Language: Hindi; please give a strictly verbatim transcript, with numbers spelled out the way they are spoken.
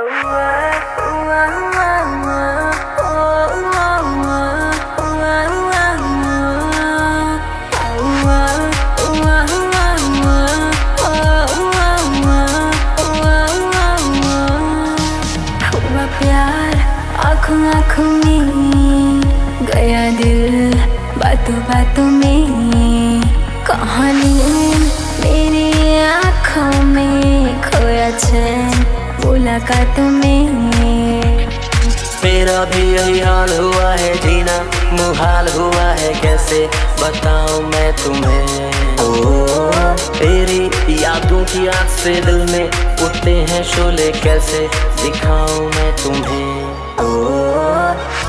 आँखों आँखों में गया दिल, बातों बातों में कहानी मेरी आँखों में खोया चैन मुलाकातों में। मेरा भी यही हाल हुआ है, जीना मुहाल हुआ है, कैसे बताऊं मैं तुम्हें। ओ तेरी यादों की आग से दिल में उठते हैं शोले, कैसे दिखाऊं मैं तुम्हें। ओ